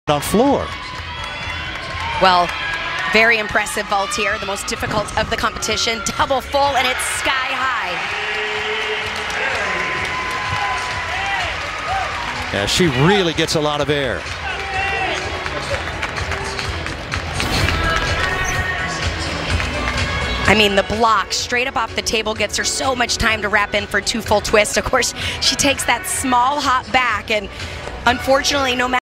on floor. Well, very impressive vault here, the most difficult of the competition. Double full, and it's sky high. Yeah, she really gets a lot of air. I mean, the block straight up off the table gets her so much time to wrap in for 2 full twists. Of course, she takes that small hop back, and unfortunately, no matter